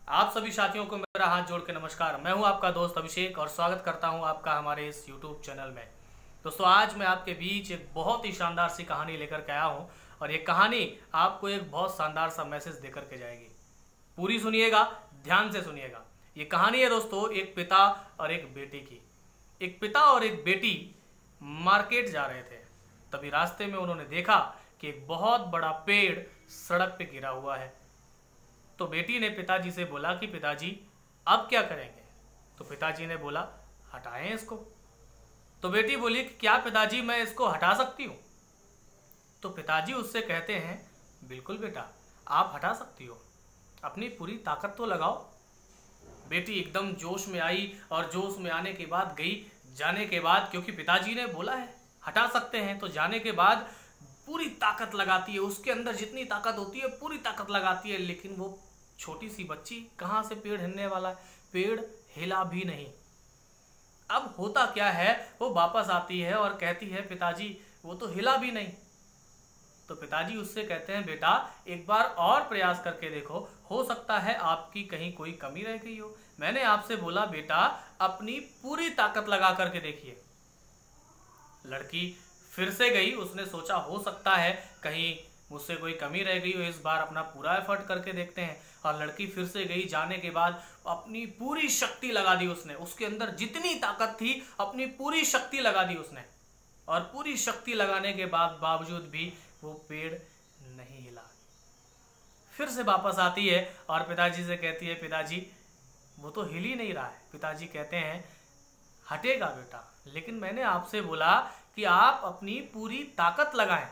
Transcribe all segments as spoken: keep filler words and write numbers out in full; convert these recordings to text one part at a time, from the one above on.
आप सभी साथियों को मेरा हाथ जोड़ के नमस्कार। मैं हूं आपका दोस्त अभिषेक और स्वागत करता हूं आपका हमारे इस यूट्यूब चैनल में। दोस्तों, आज मैं आपके बीच एक बहुत ही शानदार सी कहानी लेकर के आया हूं और ये कहानी आपको एक बहुत शानदार सा मैसेज देकर के जाएगी। पूरी सुनिएगा, ध्यान से सुनिएगा। ये कहानी है दोस्तों एक पिता और एक बेटी की। एक पिता और एक बेटी मार्केट जा रहे थे, तभी रास्ते में उन्होंने देखा कि एक बहुत बड़ा पेड़ सड़क पे गिरा हुआ है। तो बेटी ने पिताजी से बोला कि पिताजी अब क्या करेंगे? तो पिताजी ने बोला हटाएं इसको। तो बेटी बोली कि क्या पिताजी मैं इसको हटा सकती हूँ? तो पिताजी उससे कहते हैं बिल्कुल बेटा, आप हटा सकती हो, अपनी पूरी ताकत तो लगाओ। बेटी एकदम जोश में आई और जोश में आने के बाद गई। जाने के बाद क्योंकि पिताजी ने बोला है हटा सकते हैं, तो जाने के बाद पूरी ताकत लगाती है। उसके अंदर जितनी ताकत होती है पूरी ताकत लगाती है, लेकिन वो छोटी सी बच्ची कहाँ से पेड़ हिलने वाला है? पेड़ हिला भी नहीं। अब होता क्या है, वो वापस आती है और कहती है पिताजी वो तो हिला भी नहीं। तो पिताजी उससे कहते हैं बेटा एक बार और प्रयास करके देखो, हो सकता है आपकी कहीं कोई कमी रह गई हो। मैंने आपसे बोला बेटा अपनी पूरी ताकत लगा करके देखिए। लड़की फिर से गई। उसने सोचा हो सकता है कहीं मुझसे कोई कमी रह गई हो, इस बार अपना पूरा एफर्ट करके देखते हैं। और लड़की फिर से गई। जाने के बाद अपनी पूरी शक्ति लगा दी उसने। उसके अंदर जितनी ताकत थी अपनी पूरी शक्ति लगा दी उसने, और पूरी शक्ति लगाने के बाद बावजूद भी वो पेड़ नहीं हिला। फिर से वापस आती है और पिताजी से कहती है पिताजी वो तो हिल ही नहीं रहा है। पिताजी कहते हैं हटेगा बेटा, लेकिन मैंने आपसे बोला कि आप अपनी पूरी ताकत लगाएं।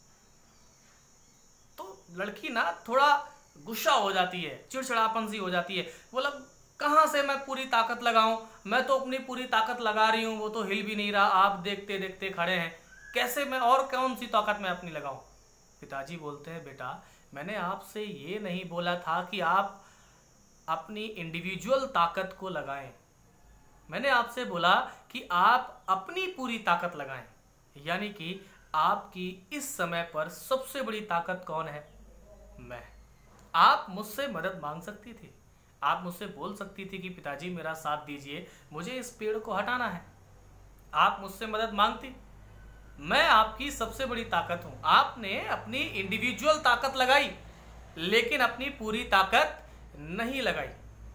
तो लड़की ना थोड़ा गुस्सा हो जाती है, चिड़चिड़ापन सी हो जाती है। बोला कहां से मैं पूरी ताकत लगाऊं? मैं तो अपनी पूरी ताकत लगा रही हूं, वो तो हिल भी नहीं रहा। आप देखते देखते खड़े हैं, कैसे मैं और कौन सी ताकत मैं अपनी लगाऊं? पिताजी बोलते हैं बेटा मैंने आपसे ये नहीं बोला था कि आप अपनी इंडिविजुअल ताकत को लगाएं। मैंने आपसे बोला कि आप अपनी पूरी ताकत लगाएं। यानी कि आपकी इस समय पर सबसे बड़ी ताकत कौन है? मैं। आप मुझसे मदद मांग सकती थी, आप मुझसे बोल सकती थी कि पिताजी मेरा साथ दीजिए, मुझे इस पेड़ को हटाना है। आप मुझसे मदद मांगती। मैं आपकी सबसे बड़ी ताकत हूं। आपने अपनी इंडिविजुअल ताकत लगाई, लेकिन अपनी पूरी ताकत नहीं लगाई।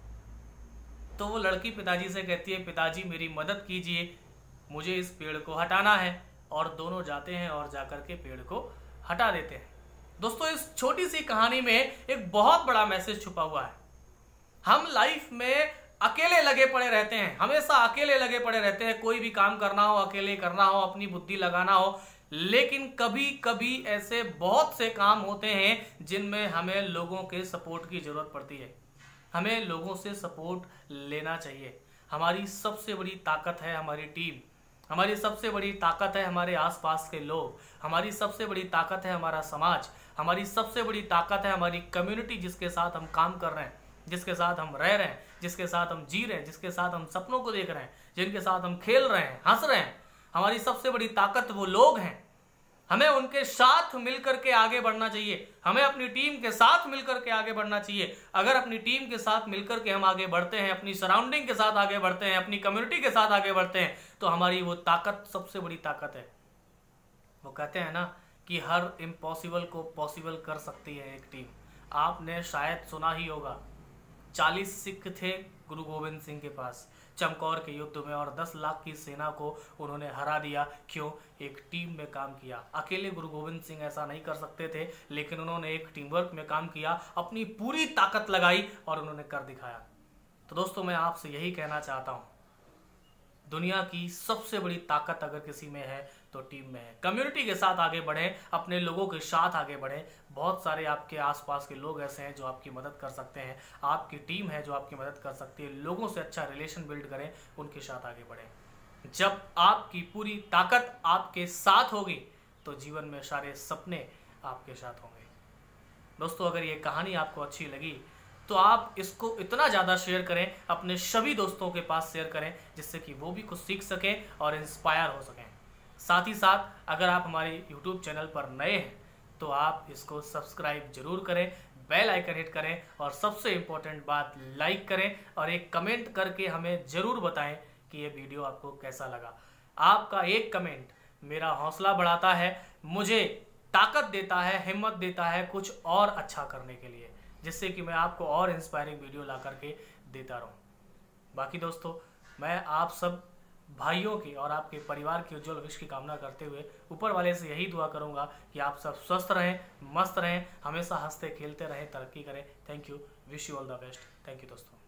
तो वो लड़की पिताजी से कहती है पिताजी मेरी मदद कीजिए, मुझे इस पेड़ को हटाना है। और दोनों जाते हैं और जाकर के पेड़ को हटा देते हैं। दोस्तों, इस छोटी सी कहानी में एक बहुत बड़ा मैसेज छुपा हुआ है। हम लाइफ में अकेले लगे पड़े रहते हैं, हमेशा अकेले लगे पड़े रहते हैं। कोई भी काम करना हो अकेले करना हो, अपनी बुद्धि लगाना हो, लेकिन कभी कभी ऐसे बहुत से काम होते हैं जिनमें हमें लोगों के सपोर्ट की जरूरत पड़ती है। हमें लोगों से सपोर्ट लेना चाहिए। हमारी सबसे बड़ी ताकत है हमारी टीम, हमारी सबसे बड़ी ताकत है हमारे आसपास के लोग, हमारी सबसे बड़ी ताकत है हमारा समाज, हमारी सबसे बड़ी ताकत है हमारी कम्युनिटी जिसके साथ हम काम कर रहे हैं, जिसके साथ हम रह रहे हैं, जिसके साथ हम जी रहे हैं, जिसके साथ हम सपनों को देख रहे हैं, जिनके साथ हम खेल रहे हैं, हंस रहे हैं। हमारी सबसे बड़ी ताकत वो लोग हैं। हमें उनके साथ मिलकर के आगे बढ़ना चाहिए। हमें अपनी टीम के साथ मिलकर के आगे बढ़ना चाहिए। अगर अपनी टीम के साथ मिलकर के हम आगे बढ़ते हैं, अपनी सराउंडिंग के साथ आगे बढ़ते हैं, अपनी कम्युनिटी के साथ आगे बढ़ते हैं, तो हमारी वो ताकत सबसे बड़ी ताकत है। वो कहते हैं ना कि हर इम्पॉसिबल को पॉसिबल कर सकती है एक टीम। आपने शायद सुना ही होगा चालीस सिख थे गुरु गोविंद सिंह के पास चमकौर के युद्ध में, और दस लाख की सेना को उन्होंने हरा दिया। क्यों? एक टीम में काम किया। अकेले गुरु गोविंद सिंह ऐसा नहीं कर सकते थे, लेकिन उन्होंने एक टीम वर्क में काम किया, अपनी पूरी ताकत लगाई और उन्होंने कर दिखाया। तो दोस्तों, मैं आपसे यही कहना चाहता हूं, दुनिया की सबसे बड़ी ताकत अगर किसी में है तो टीम में है। कम्युनिटी के साथ आगे बढ़ें, अपने लोगों के साथ आगे बढ़ें। बहुत सारे आपके आसपास के लोग ऐसे हैं जो आपकी मदद कर सकते हैं, आपकी टीम है जो आपकी मदद कर सकती है। लोगों से अच्छा रिलेशन बिल्ड करें, उनके साथ आगे बढ़ें। जब आपकी पूरी ताकत आपके साथ होगी तो जीवन में सारे सपने आपके साथ होंगे। दोस्तों, अगर ये कहानी आपको अच्छी लगी तो आप इसको इतना ज़्यादा शेयर करें, अपने सभी दोस्तों के पास शेयर करें, जिससे कि वो भी कुछ सीख सकें और इंस्पायर हो सकें। साथ ही साथ अगर आप हमारे यूट्यूब चैनल पर नए हैं तो आप इसको सब्सक्राइब जरूर करें, बेल आइकन हिट करें और सबसे इम्पोर्टेंट बात लाइक करें और एक कमेंट करके हमें ज़रूर बताएं कि ये वीडियो आपको कैसा लगा। आपका एक कमेंट मेरा हौसला बढ़ाता है, मुझे ताकत देता है, हिम्मत देता है कुछ और अच्छा करने के लिए, जिससे कि मैं आपको और इंस्पायरिंग वीडियो ला करके देता रहूं। बाकी दोस्तों, मैं आप सब भाइयों की और आपके परिवार की उज्जवल भविष्य की कामना करते हुए ऊपर वाले से यही दुआ करूंगा कि आप सब स्वस्थ रहें, मस्त रहें, हमेशा हंसते खेलते रहें, तरक्की करें। Thank you, wish you all the best. Thank you दोस्तों।